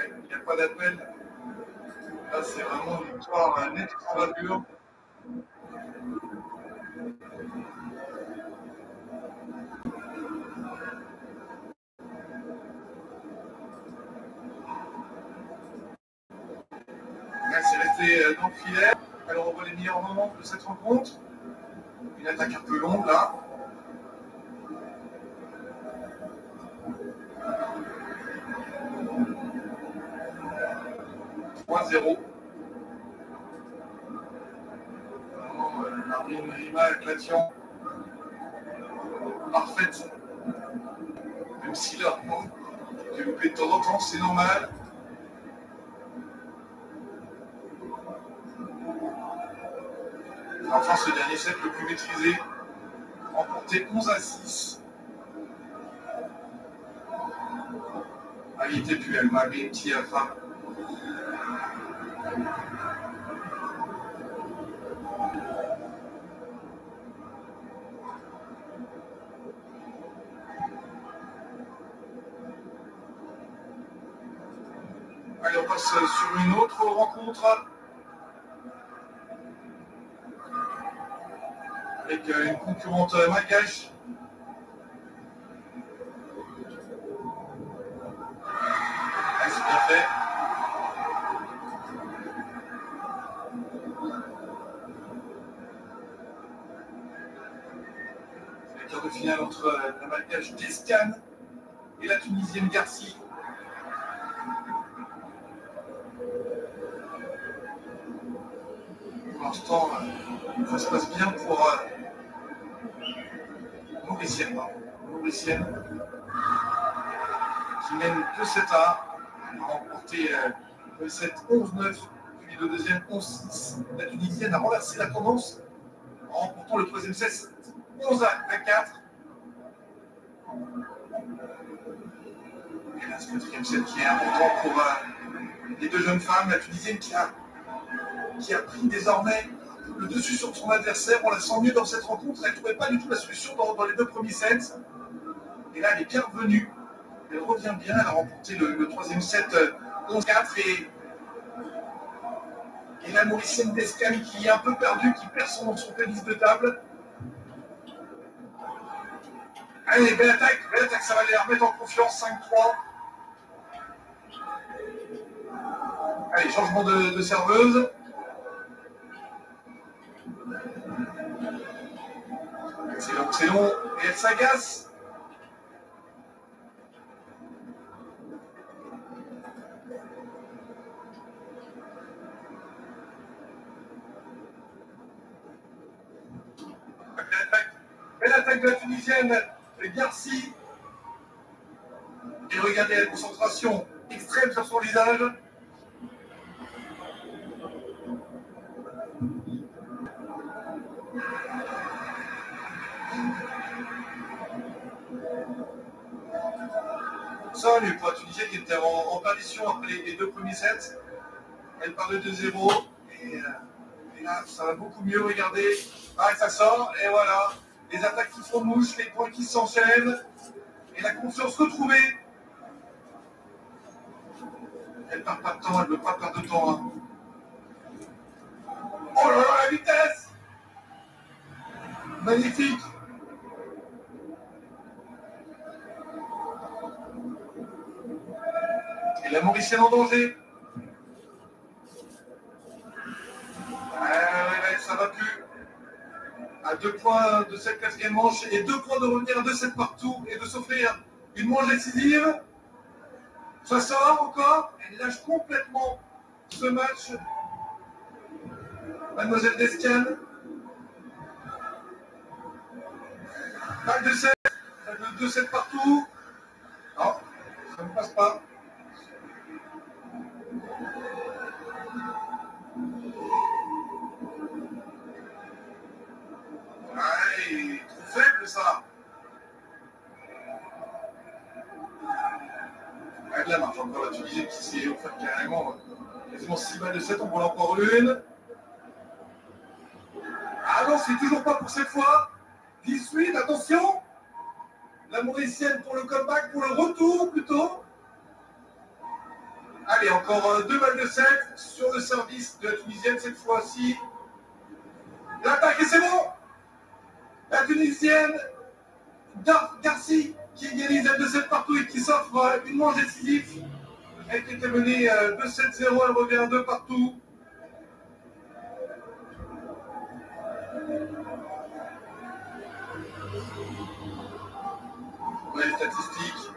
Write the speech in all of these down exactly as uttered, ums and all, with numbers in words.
Ouais, il n'y a pas d'appel. Là, c'est vraiment une victoire nette d'envergure. Là, c'est resté dans le filet. Alors, on voit les meilleurs moments de cette rencontre. Une attaque un peu longue, là. trois zéro. Marine Rima, éclatation parfaite. Même si là, j'ai loupé de temps en temps, c'est normal. Enfin, ce dernier set le plus maîtrisé, remporté onze à six. Ah, il était plus, elle m'a mis un petit à fin. Allez, on passe sur une autre rencontre avec une concurrente malgache. Ah, c'est bien fait. C'est le quart de finale entre la malgache Descan et la tunisienne Garci. Pour l'instant, ça se passe bien pour euh, Mauricienne, Mauricienne, qui mène deux sept à, a remporté euh, le set onze neuf, puis le deuxième onze six. La Tunisienne a renversé la tendance en remportant le troisième set onze à quatre. Et là, ce quatrième set qui est important pour euh, les deux jeunes femmes, la Tunisienne qui a, qui a pris désormais le dessus sur son adversaire. On la sent mieux dans cette rencontre. Elle ne trouvait pas du tout la solution dans, dans les deux premiers sets. Et là, elle est bien revenue. Elle revient bien. Elle a remporté le, le troisième set onze quatre. Et, et la Mauricienne Descan qui est un peu perdue, qui perd son, son tennis de table. Allez, belle attaque. Belle attaque. Ça va les remettre en confiance. cinq trois. Allez, changement de, de serveuse. C'est long, c'est long. Et elle s'agace. Belle attaque. Belle attaque de la Tunisienne, Garci. Et regardez la concentration extrême sur son visage. Ça, lui, pour la Tunisienne qui était en, en perdition après les, les deux premiers sets. Elle part de deux zéro. Et, euh, et là, ça va beaucoup mieux. Regardez. Ah, ça sort. Et voilà. Les attaques qui font mouche, les points qui s'enchaînent. Et la confiance retrouvée. Elle ne perd pas de temps. Elle ne veut pas perdre de temps. Hein. Oh là là, la vitesse! Magnifique! Et la Mauricienne en danger. Ouais, ouais, ouais, ça va plus. À deux points de cette quatrième manche et deux points de revenir à deux sept partout et de s'offrir une manche décisive. Ça sort encore. Elle lâche complètement ce match. Mademoiselle Descan. Balle de sept. deux sept partout. Non, ça ne passe pas. Ouais, trop faible ça. Avec la marche encore la Tunisie qui s'est offert carrément quasiment six balles de sept, on voit encore une. Ah non, c'est toujours pas pour cette fois. dix-huit, attention. La Mauricienne pour le comeback, pour le retour plutôt. Allez, encore euh, deux balles de sept sur le service de la Tunisienne cette fois-ci. L'attaque et c'est bon. La Tunisienne, Dar Garci, qui égalise à deux sept partout et qui s'offre euh, une manche décisive. Elle qui était menée euh, deux sept zéro, elle revient à deux partout. Ouais, les statistiques.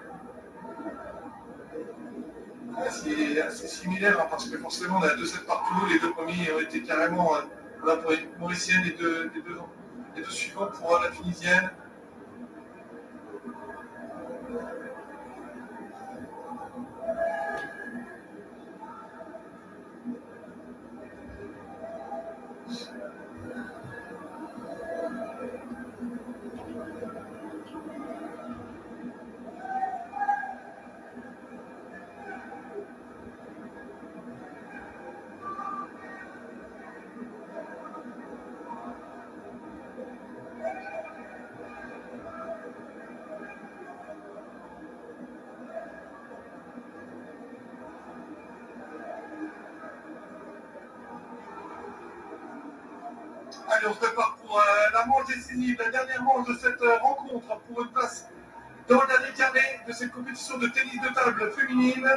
C'est assez similaire hein, parce que forcément on a deux sept partout, les deux premiers ont été carrément euh, là pour les Mauriciennes, les deux, les deux, les deux suivants pour euh, la Tunisienne. Allez, on se prépare pour euh, la manche décisive, la dernière manche de cette euh, rencontre pour une place dans le dernier carré de cette compétition de tennis de table féminine.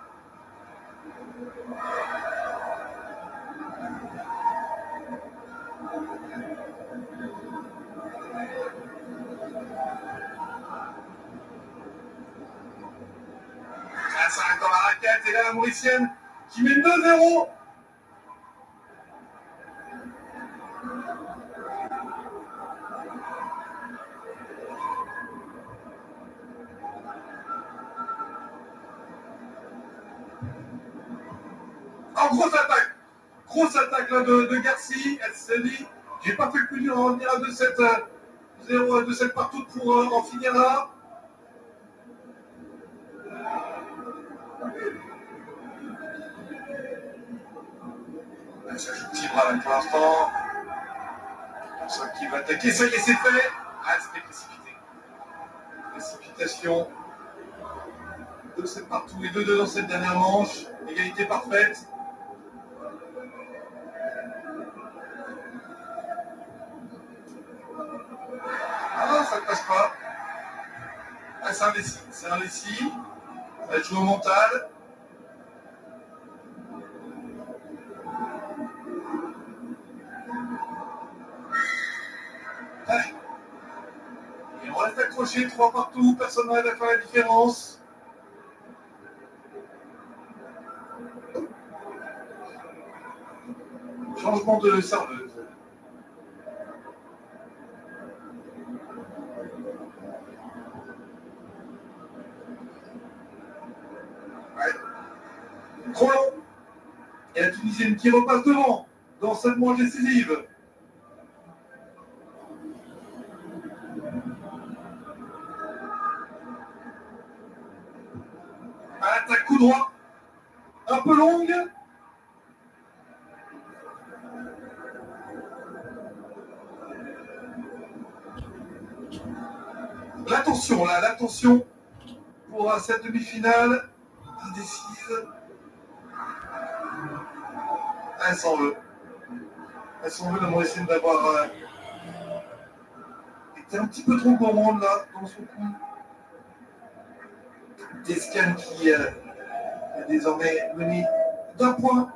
Ah, ça reste dans la raquette et là la Mauricienne qui met deux zéro. En grosse attaque, grosse attaque là de, de Garci, elle s'est dit, j'ai pas fait le plus dur en revenir à deux sept zéro, deux sept partout pour euh, en finir là. Elle s'ajoute petit bras pour l'instant. Pour ça qui va attaquer, ça y est c'est fait. Ah c'était précipité. Précipitation. deux sept partout et deux deux dans cette dernière manche. Égalité parfaite. Ah non, ça ne passe pas. Ah, c'est un récit. C'est un récit. Ça va être joué au mental. Ah. Et on reste accroché, trois partout. Personne n'arrive à faire la différence. Changement de serveuse. Trop long. Et la Tunisienne qui repasse devant dans cette manche décisive. À l'attaque coup droit. Un peu longue. L'attention là, l'attention pour cette demi-finale indécise. Elle s'en veut. Elle s'en veut de Mauricienne d'avoir euh, été un petit peu trop gourmande là dans son coup. Descan qui euh, est désormais mené d'un point.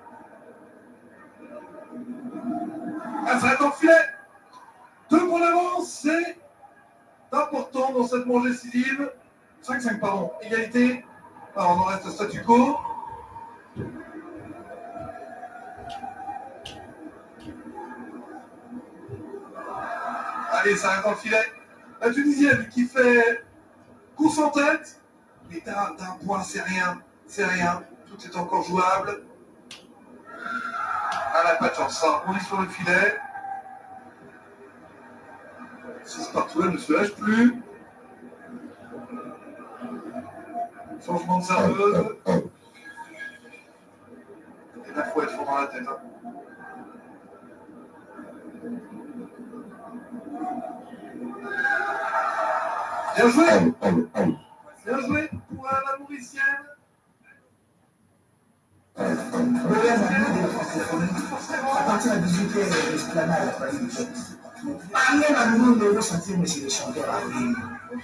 Elle s'arrête dans le filet. Deux points d'avance, c'est important dans cette manche décisive. cinq cinq, pardon. Égalité. Alors, on en reste au statu quo. Allez, ça reste dans le filet. La Tunisienne qui fait course en tête. Mais d'un point, c'est rien. C'est rien. Tout est encore jouable. Elle n'a pas de chance. Ça, on est sur le filet. six partout, elle ne se lâche plus. Changement de serveuse. Et là, il faut être fort dans la tête. Hein. Bien joué. Bien joué pour la Mauricienne. Montréal a mis de la francophonie à partir de dix-huit heures l'esplanade à Paris. Parlez à nous de ressentir, monsieur le chanteur à Rio.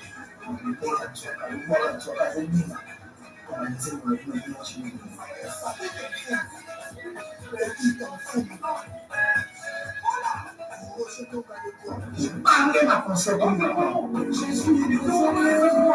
Parlez ma concert comme je suis désolé.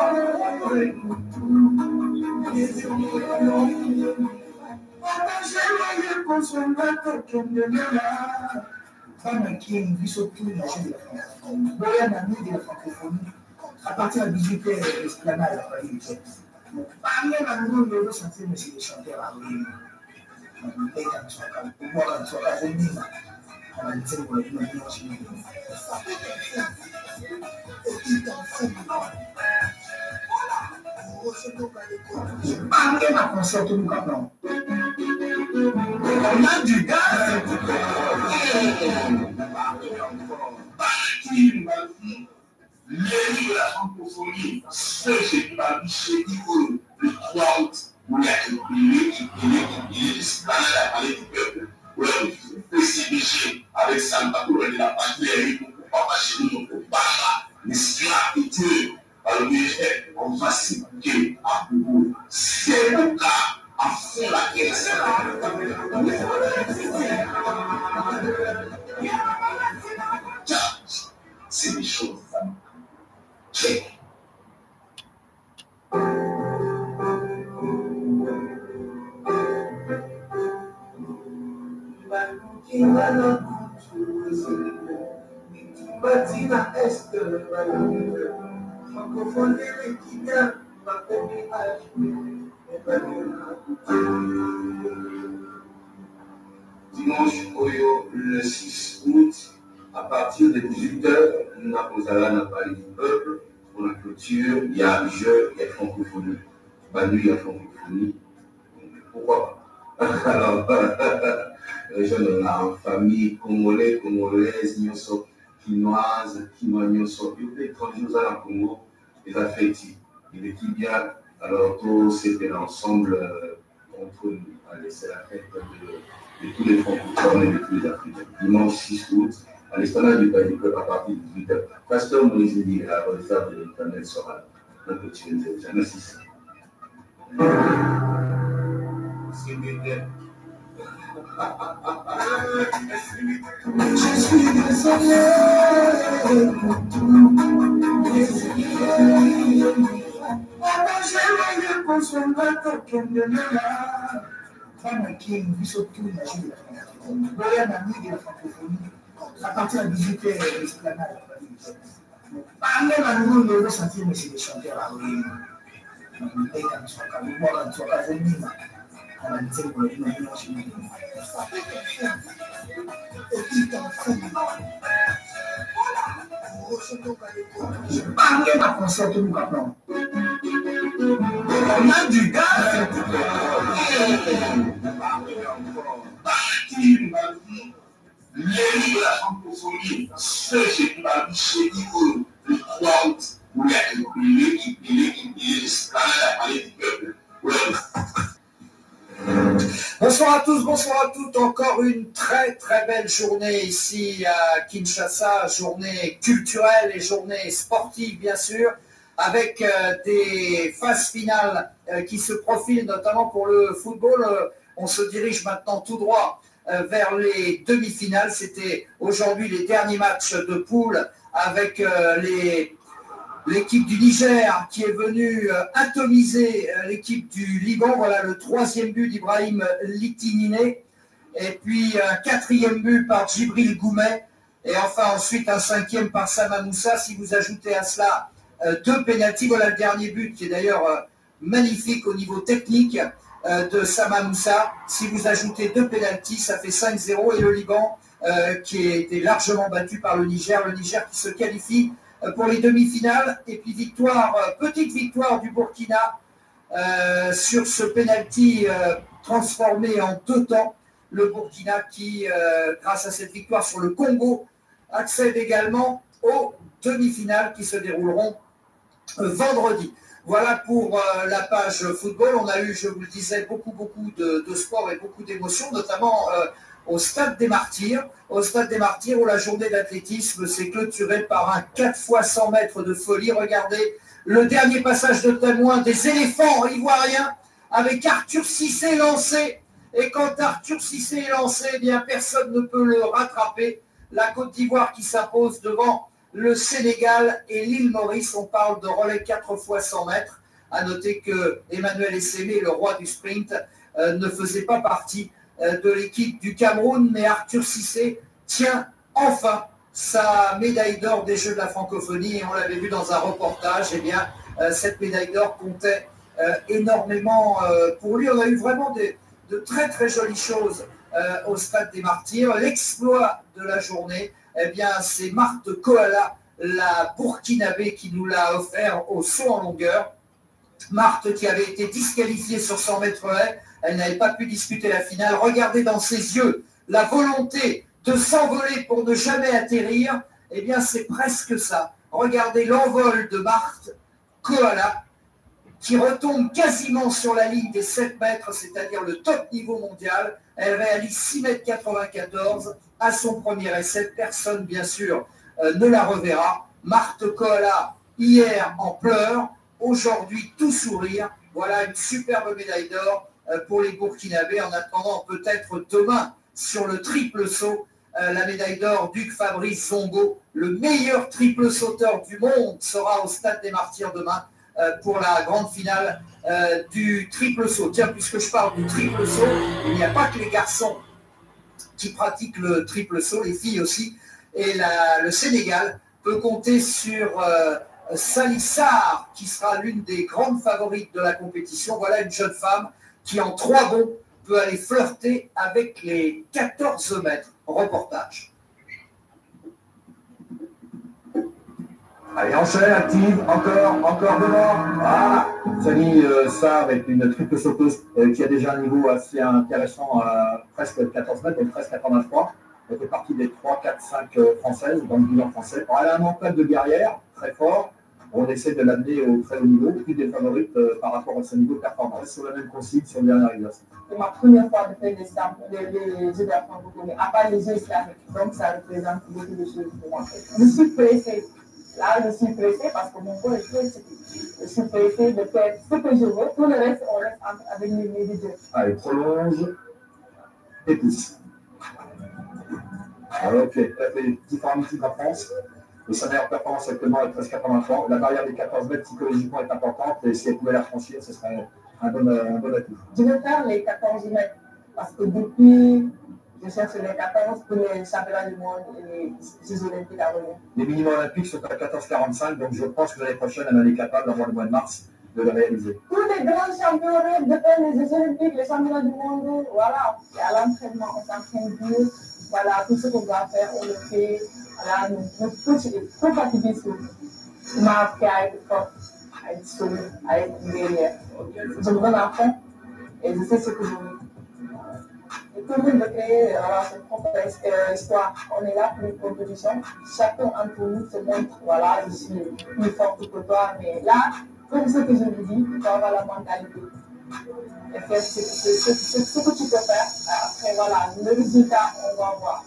Femme qui est une vie surtout dans la francophonie. Montréal a mis de la francophonie à partir de dix-huit heures l'esplanade à Paris. Parlez à nous de ressentir, monsieur le chanteur à Rio. Parlez ma concert tout le monde. On a du gaz. L'élu de la francophonie, ce que j'ai pas vu chez Igor, le trois août, où il y a l'équipe, l'équipe, l'esplanade à parler du peuple, où le C B G avec Santa Cruz de la patrie, pour pas chez nous, pour pas l'esclave était par le Niger, on va s'écouter à Boubou. C'est le cas à fond la caisse. C'est des choses. Check. Dimanche, Oyo, le six août, à partir de dix-huit heures, nous avons à parler du peuple. Pour la clôture, il y a jeu, il y a francophonie. Bah, lui, il y a francophonie. Pourquoi pas? Alors, les jeunes, on a en famille congolais, congolaise, nyoso, quinoise, quinois, nyoso. Il y a étrangers aux la Congo, les affectifs. Il est qui bien, alors tous c'était ensemble contre nous. Allez, c'est la fête de, de tous les francophones et de tous les Africains. Dimanche six août, à l'esplanade du Pays du Peuple à partir de dix-huit heures. Pasteur Moïse dit à la réserve de l'Éternel sera là. Donc, tu es déjà. Merci. C'est bien. Je suis désolé pour tout. J'ai le consommateur qui me l'a. Femme qui est une vie surtout dans la francophonie. Montréal a mis de la francophonie à partir de dix-huit heures l'esplanade à Paris. Parlez à nous de ressentir, monsieur le chanteur à Rio. Parlez ma concert tout le monde. On a du gaz. L'élu de la francophonie, ce que j'ai pas vu chez Igor, le trois août, où il y a l'équipe, l'équipe, l'esplanade à parler du peuple. Bonsoir à tous, bonsoir à toutes. Encore une très très belle journée ici à Kinshasa, journée culturelle et journée sportive bien sûr, avec euh, des phases finales euh, qui se profilent notamment pour le football. Euh, on se dirige maintenant tout droit euh, vers les demi-finales. C'était aujourd'hui les derniers matchs de poule avec euh, les... l'équipe du Niger qui est venue euh, atomiser euh, l'équipe du Liban. Voilà le troisième but d'Ibrahim Litinine. Et puis un quatrième but par Djibril Goumet. Et enfin ensuite un cinquième par Sama Moussa. Si vous ajoutez à cela euh, deux pénaltys, voilà le dernier but qui est d'ailleurs euh, magnifique au niveau technique euh, de Sama Moussa. Si vous ajoutez deux pénaltys, ça fait cinq zéro. Et le Liban euh, qui a été largement battu par le Niger. Le Niger qui se qualifie pour les demi-finales. Et puis victoire, petite victoire du Burkina euh, sur ce penalty euh, transformé en deux temps. Le Burkina qui, euh, grâce à cette victoire sur le Congo, accède également aux demi-finales qui se dérouleront euh, vendredi. Voilà pour euh, la page football. On a eu, je vous le disais, beaucoup, beaucoup de, de sport et beaucoup d'émotions, notamment euh, au Stade des Martyrs. Au Stade des Martyrs, où la journée d'athlétisme s'est clôturée par un quatre fois cent mètres de folie. Regardez le dernier passage de témoin des éléphants ivoiriens avec Arthur Cissé lancé. Et quand Arthur Cissé est lancé, eh bien, personne ne peut le rattraper. La Côte d'Ivoire qui s'impose devant le Sénégal et l'île Maurice. On parle de relais quatre fois cent mètres. À noter que Emmanuel Essémé, le roi du sprint, euh, ne faisait pas partie euh, de l'équipe du Cameroun, mais Arthur Cissé tient enfin sa médaille d'or des Jeux de la francophonie. Et on l'avait vu dans un reportage, eh bien, euh, cette médaille d'or comptait euh, énormément euh, pour lui. On a eu vraiment des, de très très jolies choses euh, au Stade des Martyrs. L'exploit de la journée, eh bien, c'est Marthe Koala, la Burkinabé, qui nous l'a offert au saut en longueur. Marthe qui avait été disqualifiée sur cent mètres haies, elle n'avait pas pu disputer la finale. Regardez dans ses yeux la volonté de s'envoler pour ne jamais atterrir. Eh bien, c'est presque ça. Regardez l'envol de Marthe Koala, qui retombe quasiment sur la ligne des sept mètres, c'est-à-dire le top niveau mondial. Elle réalise six mètres quatre-vingt-quatorze à son premier essai. Personne, bien sûr, euh, ne la reverra. Marthe Koala, hier en pleurs, aujourd'hui tout sourire. Voilà une superbe médaille d'or euh, pour les Burkinabés. En attendant, peut-être demain, sur le triple saut, euh, la médaille d'or d'Hugues Fabrice Zongo, le meilleur triple sauteur du monde, sera au Stade des Martyrs demain euh, pour la grande finale euh, du triple saut. Tiens, puisque je parle du triple saut, il n'y a pas que les garçons qui pratiquent le triple saut, les filles aussi. Et la, le Sénégal peut compter sur euh, Salissar, qui sera l'une des grandes favorites de la compétition. Voilà une jeune femme qui, en trois bonds, peut aller flirter avec les quatorze mètres. Reportage. Allez, enchaîne, active, encore, encore devant. Voilà. Sally euh, Sarr est une triple sauteuse euh, qui a déjà un niveau assez intéressant à presque quatorze mètres, donc treize quatre-vingt-trois. Elle fait partie des trois, quatre, cinq euh, françaises dans le bilan français. Alors, elle a un mental de guerrière très fort. On essaie de l'amener au très haut niveau, plus des favorites euh, par rapport à son niveau de performance. Sur la même consigne, sur le dernier exercice. C'est ma première fois de faire les, les, les jeux de la francophonie, à part les jeux islamiques. Donc, ça représente beaucoup de choses pour moi. Je suis pressée. Là, je suis pressée parce que mon corps est très occupé. Je suis pressée de faire ce que je veux. Tout le reste, on reste avec mes médias. Allez, prolonge et pousse. Alors, ok, tu as fait différents meetings en France. Et sa meilleure performance actuellement est treize quatre-vingt-trois. La barrière des quatorze mètres psychologiquement est importante et si elle pouvait la franchir, ce serait un bon, un bon atout. Je vais faire les quatorze mètres parce que depuis, je cherche les quatorze pour les championnats du monde et les Jeux olympiques à venir. Les minimums olympiques sont à quatorze quarante-cinq, donc je pense que l'année prochaine, elle en est capable, avant le mois de mars, de le réaliser. Tous les grands champions rêvent de faire les Jeux olympiques, les championnats du monde, voilà. Et à l'entraînement, on s'entraîne dur. Voilà, tout ce qu'on doit faire, on le fait. Voilà, nous, nous, tout fatigué sur il m'a appris à être fort, à être solide, à être guerrière. Je me donne à fond et je sais ce que je veux. Et tout le monde veut créer voilà, son propre histoire. On est là pour une compétition. Chacun entre nous se montre, voilà, je suis plus forte que toi. Mais là, comme ce que je vous dis, il faut avoir la mentalité. Et faire ce, ce, ce, ce, ce que tu peux faire. Après, voilà, le résultat, on va voir.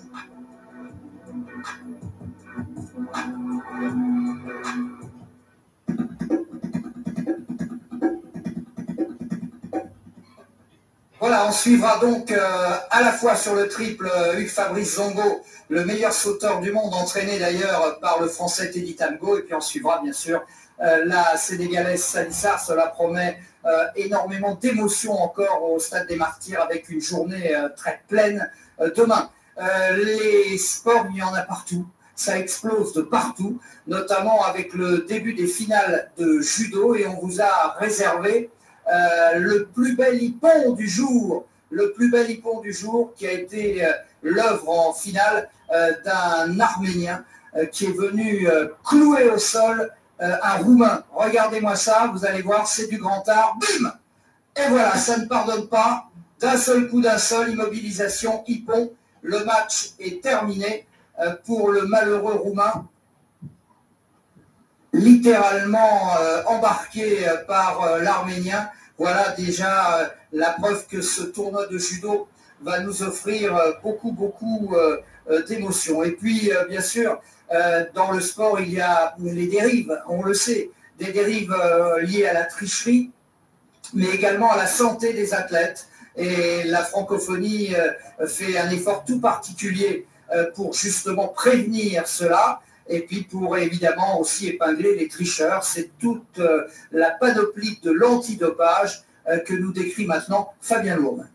Voilà, on suivra donc euh, à la fois sur le triple euh, Hugues Fabrice Zongo, le meilleur sauteur du monde, entraîné d'ailleurs par le français Teddy Tango, et puis on suivra bien sûr euh, la sénégalaise Salissar. Cela promet euh, énormément d'émotions encore au Stade des Martyrs avec une journée euh, très pleine euh, demain. Euh, les sports, il y en a partout. Ça explose de partout, notamment avec le début des finales de judo, et on vous a réservé euh, le plus bel hippon du jour, le plus bel hippon du jour qui a été euh, l'œuvre en finale euh, d'un Arménien euh, qui est venu euh, clouer au sol euh, un Roumain. Regardez-moi ça, vous allez voir, c'est du grand art. Bim! Et voilà, ça ne pardonne pas. D'un seul coup, d'un seul, immobilisation, hippon. Le match est terminé pour le malheureux Roumain. littéralement euh, embarqué euh, par euh, l'Arménien. Voilà déjà euh, la preuve que ce tournoi de judo va nous offrir euh, beaucoup, beaucoup euh, euh, d'émotions. Et puis, euh, bien sûr, euh, dans le sport, il y a les dérives, on le sait, des dérives euh, liées à la tricherie, mais également à la santé des athlètes. Et la francophonie euh, fait un effort tout particulier euh, pour justement prévenir cela. Et puis pour évidemment aussi épingler les tricheurs. C'est toute euh, la panoplie de l'antidopage euh, que nous décrit maintenant Fabien Lourdes.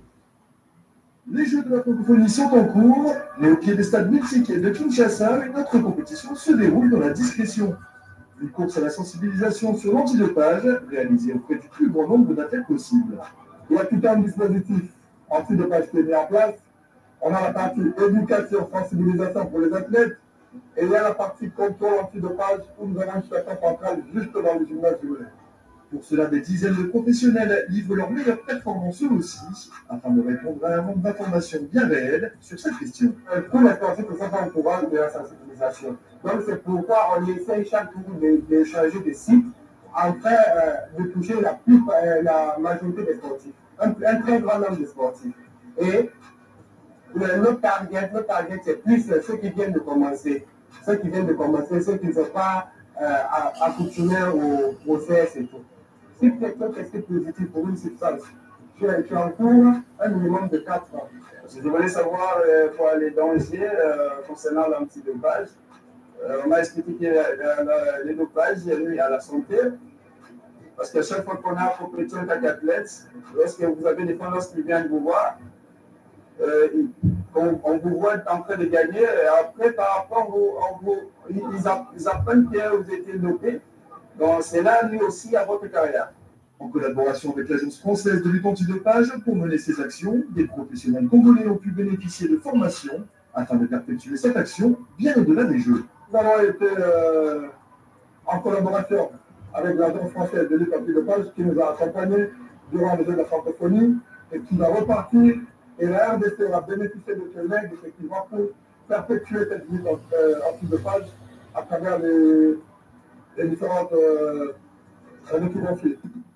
Les Jeux de la francophonie sont en cours, mais au pied des stades multiquets de Kinshasa, une autre compétition se déroule dans la discrétion. Une course à la sensibilisation sur l'antidopage, réalisée auprès du plus grand nombre d'athlètes possible. Il y a tout un dispositif antidopage qui est mis en place. On a la partie éducation, sensibilisation pour les athlètes, et il y a la partie contrôle antidopage où nous avons une station centrale juste dans le gymnase du Velay. Pour cela, des dizaines de professionnels livrent leurs meilleures performances eux aussi, afin de répondre à un nombre d'informations bien réelles sur cette question. Tous les sportifs sont au courant de la sensibilisation. Donc c'est pourquoi on essaie chaque jour de, de changer de site afin euh, de toucher la, plus, euh, la majorité des sportifs, un, un très grand nombre de sportifs. Et le, notre target, notre target c'est plus ceux qui viennent de commencer, ceux qui viennent de commencer, ceux qui ne sont pas euh, accoutumés au, au C S et tout. Si quelqu'un testé positif pour une substance, tu, tu encours un minimum de quatre ans. Je voulais savoir euh, pour les dangers euh, concernant l'antidopage. Euh, on m'a expliqué que euh, les dopages nuisent à la santé. Parce qu'à chaque fois qu'on a un compétition avec athlète, lorsque vous avez des fois qui viennent vous voir, euh, on, on vous voit en train de gagner, et après, par rapport au, au, ils, ils apprennent que vous étiez dopé. Donc, c'est là, lui aussi, à votre carrière. En collaboration avec l'Agence française de lutte antidopage, pour mener ces actions, des professionnels congolais ont pu bénéficier de formations afin de perpétuer cette action bien au-delà des Jeux. Nous avons été euh, en collaboration avec l'Agence française de lutte antidopage qui nous a accompagnés durant les Jeux de la francophonie et qui va repartir. Et la R D C va bénéficier de ce legs effectivement pour perpétuer cette lutte antidopage à travers les, les différentes euh, équipementiers.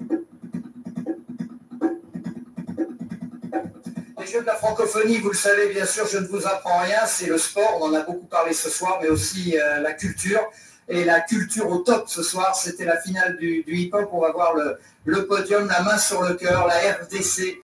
Les Jeux de la francophonie, vous le savez bien sûr, je ne vous apprends rien, c'est le sport, on en a beaucoup parlé ce soir, mais aussi euh, la culture. Et la culture au top ce soir, c'était la finale du, du hip-hop. On va voir le, le podium, la main sur le cœur, la R D C